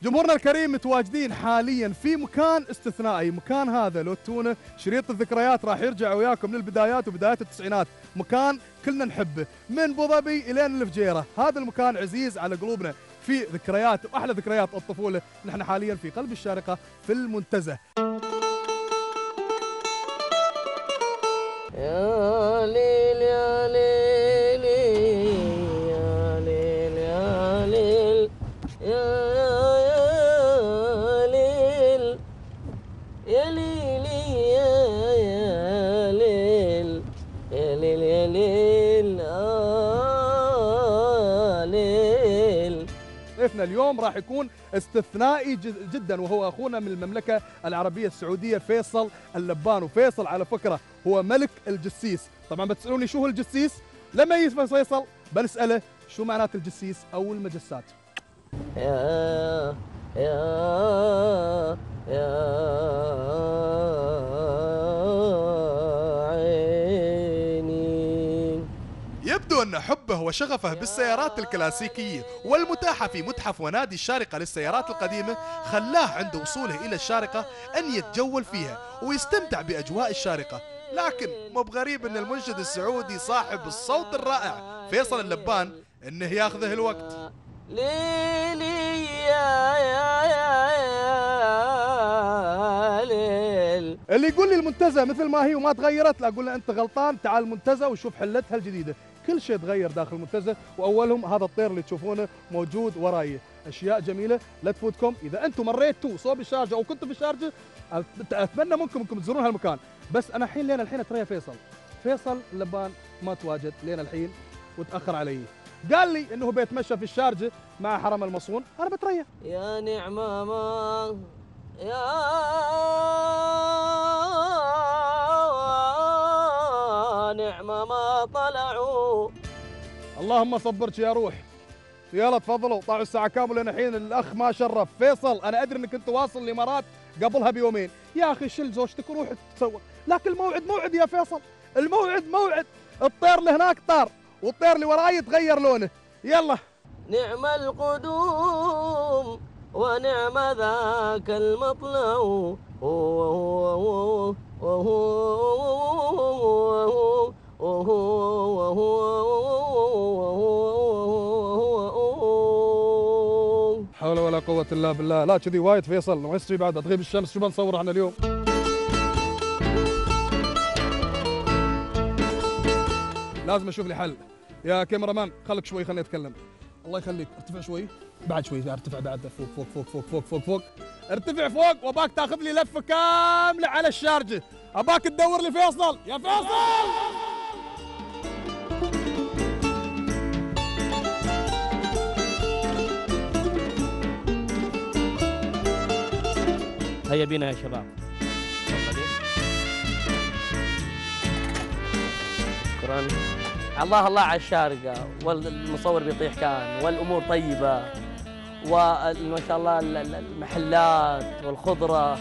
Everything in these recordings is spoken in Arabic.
جمهورنا الكريم متواجدين حاليا في مكان استثنائي، مكان هذا لو تونه شريط الذكريات راح يرجع وياكم للبدايات وبدايات التسعينات، مكان كلنا نحبه من ابو ظبي الين الفجيره، هذا المكان عزيز على قلوبنا في ذكريات واحلى ذكريات الطفوله، نحن حاليا في قلب الشارقه في المنتزه. يا ليل يا ليل يا ليل يا ليل يا ليل يا ليل يا ليل يا ليل يا ليل ليل. ضيفنا اليوم راح يكون استثنائي جدا، وهو اخونا من المملكه العربيه السعوديه فيصل اللبان. وفيصل على فكره هو ملك الجسيس. طبعا بتسالوني شو هو الجسيس؟ لما يسمع فيصل بنساله شو معنات الجسيس او المجسات. يا عيني. يبدو أن حبه وشغفه بالسيارات الكلاسيكية والمتاحة في متحف ونادي الشارقة للسيارات القديمة خلاه عند وصوله إلى الشارقة أن يتجول فيها ويستمتع بأجواء الشارقة. لكن مو بغريب أن المنشد السعودي صاحب الصوت الرائع فيصل اللبان أنه ياخذه الوقت. ليلي يا ليل. اللي يقول لي المنتزه مثل ما هي وما تغيرت، لا أقول له أنت غلطان، تعال المنتزه وشوف حلتها الجديدة. كل شيء تغير داخل المنتزه، واولهم هذا الطير اللي تشوفونه موجود وراي. اشياء جميله لا تفوتكم. اذا انتم مريتوا صوب الشارجه او كنتوا في الشارجه اتمنى منكم انكم تزورون هالمكان. بس انا لين الحين اتريا فيصل اللبان ما تواجد لين الحين وتاخر علي. قال لي انه بيتمشى في الشارجه مع حرم المصون، انا بتريا. يا نعمه ما يا نعمه ما طلعوا. اللهم صبرك يا روح. يلا تفضلوا طلعوا الساعه كامله لين الحين. الاخ ما شرف فيصل، انا ادري انك انت واصل الامارات قبلها بيومين. يا اخي شل زوجتك وروح تسوق، لكن الموعد موعد يا فيصل، الموعد موعد. الطير اللي هناك طار والطير اللي وراي تغير لونه. يلا. نعم القدوم ونعم ذاك المطلع. حول ولا قوة إلا بالله. لا كذي وايد فيصل، ما يصير بعد تغيب الشمس. شو بنصور احنا اليوم؟ لازم اشوف لي حل. يا كاميرا مان خليك شوي، خليني اتكلم. الله يخليك ارتفع شوي، بعد شوي ارتفع، بعد فوق فوق فوق فوق فوق فوق فوق. ارتفع فوق واباك تاخذ لي لفه كامله على الشارجه. اباك تدور لي فيصل. يا فيصل هيا بينا يا شباب. شكرا. الله الله على الشارقة، والمصور بيطيح كان، والأمور طيبة، وما شاء الله المحلات والخضرة.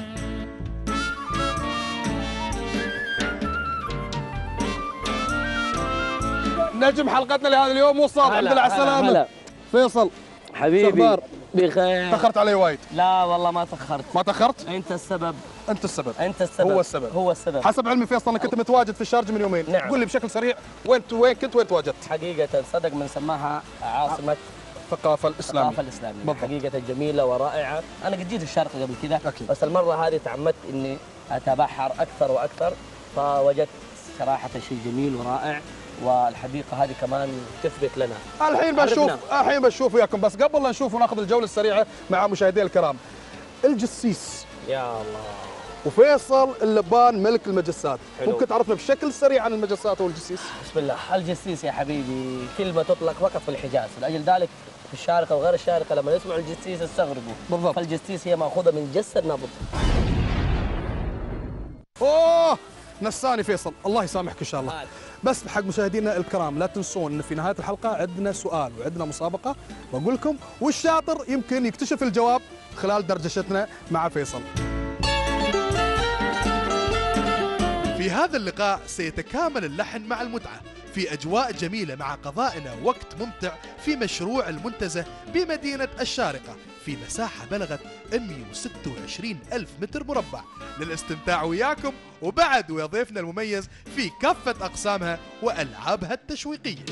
نجم حلقتنا لهذا اليوم وصل. الحمد لله على السلامة فيصل حبيبي. بخير. تأخرت علي وايد. لا والله ما تأخرت. ما تأخرت؟ أنت السبب. أنت السبب. أنت السبب. هو السبب. حسب علمي فيصل أنك كنت متواجد في الشارجة من يومين. نعم. قول لي بشكل سريع وين كنت، وين تواجدت؟ حقيقة صدق من سماها عاصمة الثقافة الإسلامية. حقيقة جميلة ورائعة. أنا قد جيت الشارقة قبل كذا، بس المرة هذه تعمدت إني أتبحر أكثر وأكثر، فوجدت صراحة شيء جميل ورائع، والحديقة هذه كمان تثبت لنا. الحين بشوف وياكم، بس قبل لا نشوف وناخذ الجولة السريعة مع مشاهدينا الكرام. الجسيس يا الله وفيصل اللبان ملك المجسات. حلو. ممكن تعرفنا بشكل سريع عن المجسات والجسيس؟ بسم الله. الجسيس يا حبيبي كلمة تطلق فقط في الحجاز، لأجل ذلك في الشارقة وغير الشارقة لما يسمعوا الجسيس يستغربوا. بالضبط. فالجسيس هي مأخوذة من جس النبض. اوه نساني فيصل، الله يسامحك ان شاء الله. بس بحق مشاهدينا الكرام لا تنسون ان في نهايه الحلقه عندنا سؤال وعندنا مسابقه بقول لكم، والشاطر يمكن يكتشف الجواب خلال دردشتنا مع فيصل. في في هذا اللقاء سيتكامل اللحن مع المتعة في أجواء جميلة مع قضائنا وقت ممتع في مشروع المنتزه بمدينة الشارقة في مساحة بلغت 126 ألف متر مربع للاستمتاع وياكم وبعد ويا ضيفنا المميز في كافة أقسامها وألعابها التشويقية.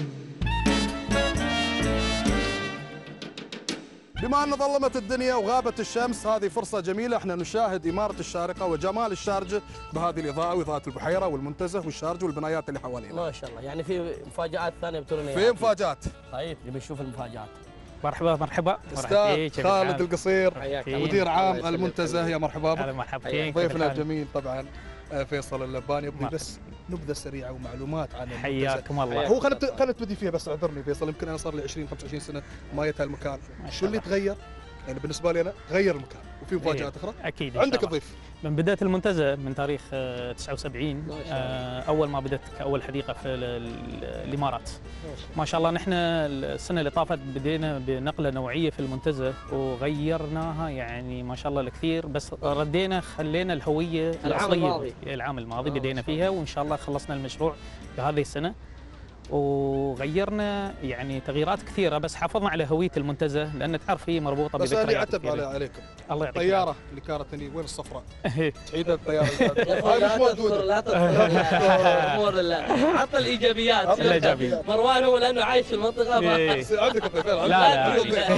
بما أن ظلمت الدنيا وغابت الشمس، هذه فرصة جميلة احنا نشاهد إمارة الشارقة وجمال الشارجة بهذه الإضاءة وإضاءة البحيرة والمنتزه والشارجة والبنايات اللي حوالينا. ما شاء الله، يعني في مفاجآت ثانية بتقولون في مفاجآت. طيب نبي نشوف المفاجآت. مرحبا مرحبا. أستاذ خالد القصير مدير عام المنتزه، يا مرحبا بك. مرحبا. ضيفنا الجميل طبعا فيصل اللباني. يبغي بس نبذه سريعه ومعلومات عن حياكم الله. هو خلينا نبتدي فيها، بس اعذرني فيصل، يمكن انا صار لي 20 25 سنه ما جيت هالمكان. شو اللي تغير؟ يعني بالنسبه لي انا غير المكان وفي مفاجات اخرى. اكيد عندك الضيف. من بدايه المنتزه من تاريخ 79 اول ما بدات كاول حديقه في الامارات. ما شاء الله نحن السنه اللي طافت بدينا بنقله نوعيه في المنتزه وغيرناها يعني ما شاء الله الكثير، بس ردينا خلينا الهويه الاصليه العام الماضي بدينا فيها، وان شاء الله خلصنا المشروع في هذه السنه وغيرنا يعني تغييرات كثيره، بس حافظنا على هويه المنتزه لان تعرف هي مربوطه بذكريات. بس انا عتب عليكم. الله يعطيك. الطياره اللي كانت هني وين الصفراء؟ تعيد الطياره هاي مش موجوده. لا تذكر عط الايجابيات. مروان هو لانه عايش في المنطقه. عندك الضيف. لا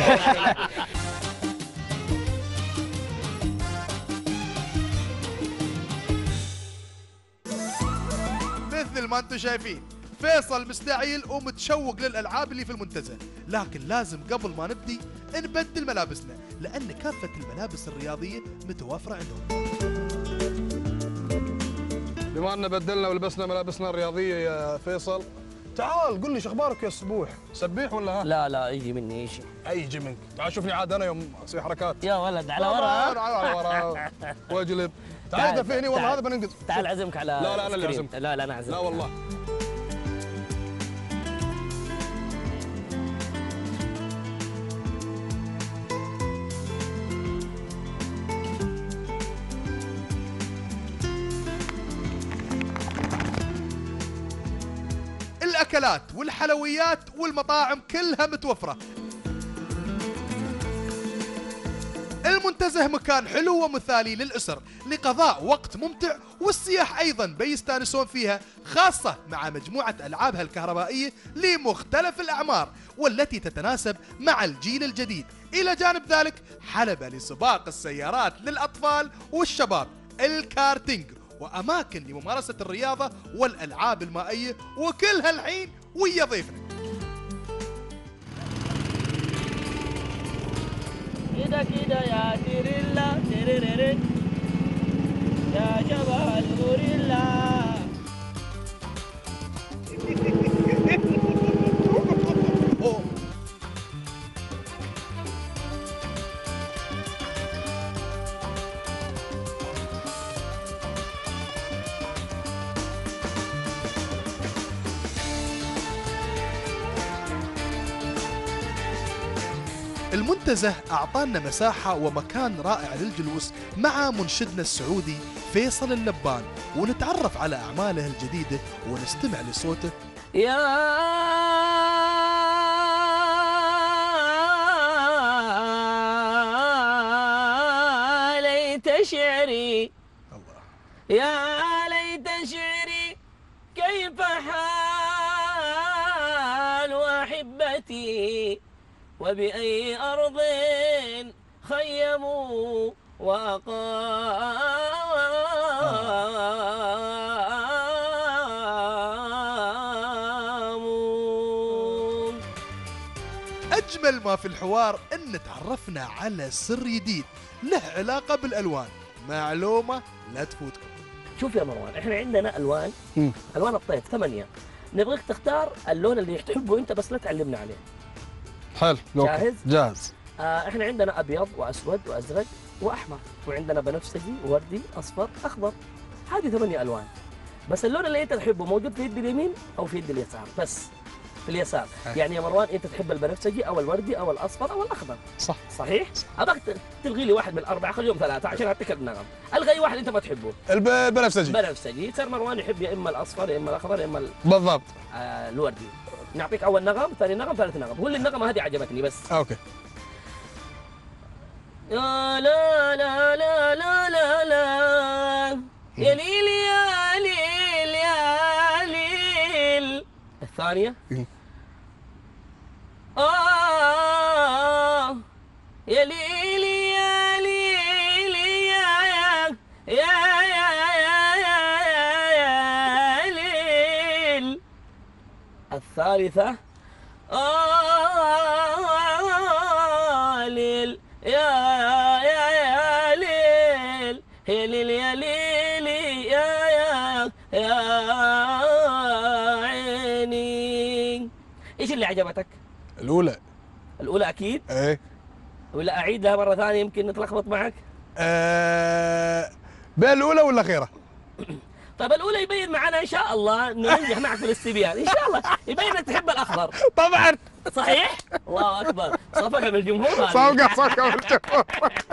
مثل ما انتم شايفين فيصل مستعيل ومتشوق للألعاب اللي في المنتزه، لكن لازم قبل ما نبدي نبدل ملابسنا لأن كافة الملابس الرياضية متوافرة عندهم. بما أن بدلنا ولبسنا ملابسنا الرياضية يا فيصل، تعال قل لي شو أخبارك يا السبوح؟ سبيح ولا ها؟ لا يجي مني شيء. يجي منك. تعال شوفني عاد أنا يوم أسوي حركات. يا ولد على ورا. على ورا واجلب. تعال دفيني والله هذا بننقذ. تعال أعزمك على. لا أنا اللي أعزمك. لا أنا أعزمك. لا والله. الأكلات والحلويات والمطاعم كلها متوفرة. المنتزه مكان حلو ومثالي للأسر لقضاء وقت ممتع، والسياح أيضا بيستانسون فيها، خاصة مع مجموعة ألعابها الكهربائية لمختلف الأعمار والتي تتناسب مع الجيل الجديد. إلى جانب ذلك حلبة لسباق السيارات للأطفال والشباب، الكارتينج، وأماكن لممارسة الرياضة والألعاب المائية، وكل هالحين ويا ضيفنا. كده كده يا تيريلا تيريريري يا جبل غوريلا. المنتزه أعطانا مساحة ومكان رائع للجلوس مع منشدنا السعودي فيصل اللبان، ونتعرف على أعماله الجديدة ونستمع لصوته. يا ليت شعري الله، يا ليت شعري كيف حال أحبتي وبأي أرض خيموا وأقاموا. أجمل ما في الحوار أن تعرفنا على سر جديد له علاقة بالألوان، معلومة لا تفوتكم. شوف يا مروان، احنا عندنا ألوان الطيف 8، نبغيك تختار اللون اللي تحبه أنت، بس لا تعلمنا عليه. حلو. جاهز؟ جاهز. احنا عندنا ابيض واسود وازرق واحمر، وعندنا بنفسجي وردي اصفر اخضر. هذه 8 الوان، بس اللون اللي انت تحبه موجود في يد اليمين او في يد اليسار بس. في اليسار. يعني يا مروان انت تحب البنفسجي او الوردي او الاصفر او الاخضر. صح. صحيح؟ ابغاك تلغي لي واحد من الاربعه، خليهم ثلاثه عشان اعطيك النغم. الغي واحد انت ما تحبه. البنفسجي. بنفسجي، يصير مروان يحب يا اما الاصفر يا اما الاخضر يا اما بالضبط. الوردي. نعطيك اول نغم، ثاني نغم، ثالث نغم. قول لي النغمه هذه عجبتني بس. اوكي. لا لا لا لا لا لا لا يا ليل يا ليل يا ليل. الثانية يا ليل يا ليل يا ليل. الثالثة ليل يا ليل، يا ليل يا ليل يا عيني. ايش اللي عجبتك؟ الأولى. الأولى أكيد؟ ايه. ولا أعيدها مرة ثانية يمكن نتلخبط معك؟ بين الأولى ولا الأخيرة؟ طيب الأولى يبين معنا إن شاء الله إنه ننجح معك في الاستبيان، إن شاء الله يبين إنك تحب الأخضر. طبعا. صحيح؟ الله أكبر، صفقة بالجمهور هذه. صفقة بالجمهور.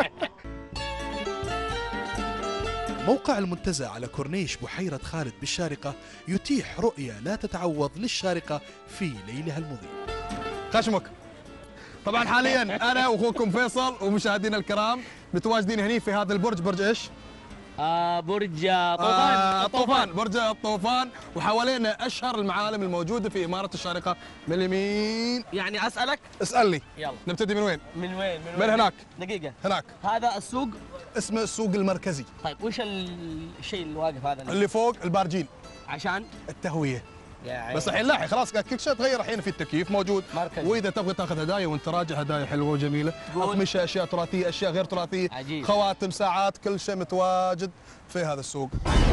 موقع المنتزه على كورنيش بحيرة خالد بالشارقة يتيح رؤية لا تتعوض للشارقة في ليلها المضيء. خشمك. طبعا حاليا انا واخوكم فيصل ومشاهدينا الكرام متواجدين هني في هذا البرج، برج ايش؟ برج طوفان. الطوفان، برج الطوفان، وحوالينا اشهر المعالم الموجوده في اماره الشارقه. من اليمين. يعني اسالك؟ اسالني. يلا. نبتدي من وين؟ من وين؟ من هناك. دقيقه. هناك. هذا السوق اسمه السوق المركزي. طيب وش الشيء اللي واقف هذا اللي فوق البارجين عشان التهويه. يعني بس الحين لاحق خلاص كل شيء تغير. الحين في التكييف موجود مركزي. واذا تبغى تاخذ هدايا وانت راجع، هدايا حلوه وجميله، اقمشه، اشياء تراثيه، اشياء غير تراثيه، عجيب. خواتم، ساعات، كل شيء متواجد في هذا السوق.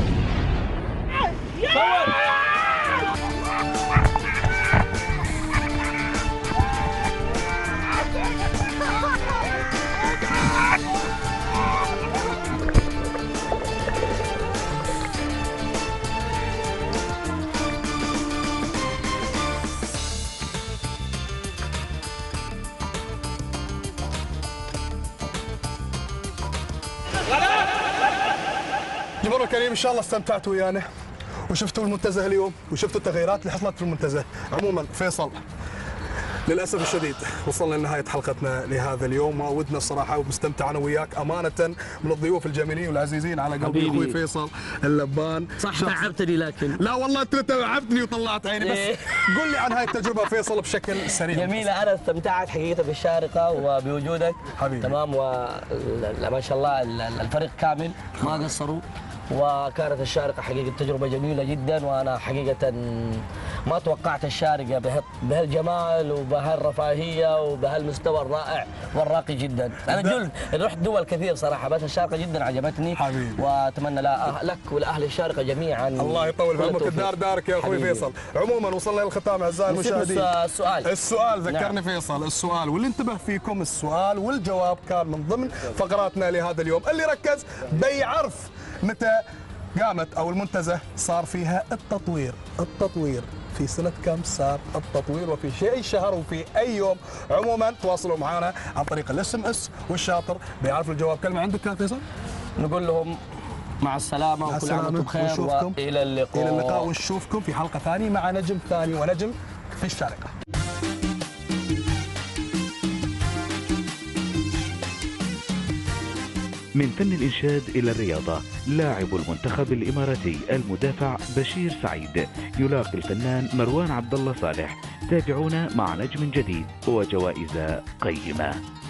جمهور الكريم ان شاء الله استمتعتوا ويانا وشفتوا المنتزه اليوم وشفتوا التغييرات اللي حصلت في المنتزه. عموما فيصل للاسف الشديد وصلنا لنهايه حلقتنا لهذا اليوم، ما ودنا الصراحه ومستمتع انا وياك امانه من الضيوف الجميلين والعزيزين على قلبي اخوي فيصل اللبان. صح تعبتني لكن لا والله انت تعبتني وطلعت عيني. بس قل لي عن هاي التجربه فيصل بشكل سريع. جميله، انا استمتعت حقيقه بالشارقه وبوجودك حبيبي. تمام، وما شاء الله الفريق كامل ما قصروا، وكانت الشارقة حقيقة تجربة جميلة جدا، وأنا حقيقة ما توقعت الشارقة بهالجمال وبهالرفاهية وبهالمستوى الرائع والراقي جدا. أنا رحت دول كثير صراحة، بس الشارقة جدا عجبتني حبيبي، وأتمنى لك ولأهل الشارقة جميعا الله يطول بعمرك. الدار دارك يا أخوي فيصل. عموما وصلنا للختام أعزائي المشاهدين. السؤال ذكرني فيصل، السؤال واللي انتبه فيكم السؤال والجواب كان من ضمن فقراتنا لهذا اليوم. اللي ركز بيعرف متى قامت أو المنتزه صار فيها التطوير في سنة كم صار التطوير وفي أي شهر وفي أي يوم. عموما تواصلوا معنا عن طريق SMS والشاطر بيعرف الجواب. كلمة عندك يا فيصل؟ نقول لهم مع السلامة وكل عام وانتم بخير وإلى اللقاء. إلى اللقاء ونشوفكم في حلقة ثانية مع نجم ثاني ونجم في الشارقة. من فن الإنشاد إلى الرياضة، لاعب المنتخب الإماراتي المدافع بشير سعيد يلاقي الفنان مروان عبد الله صالح. تابعونا مع نجم جديد وجوائز قيمة.